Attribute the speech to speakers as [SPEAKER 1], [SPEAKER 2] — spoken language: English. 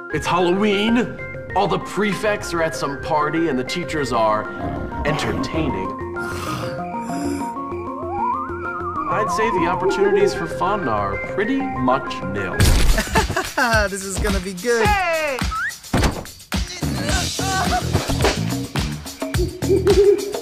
[SPEAKER 1] It's Halloween. All the prefects are at some party and the teachers are entertaining. I'd say the opportunities for fun are pretty much nil.
[SPEAKER 2] This is gonna be good.
[SPEAKER 3] Hey!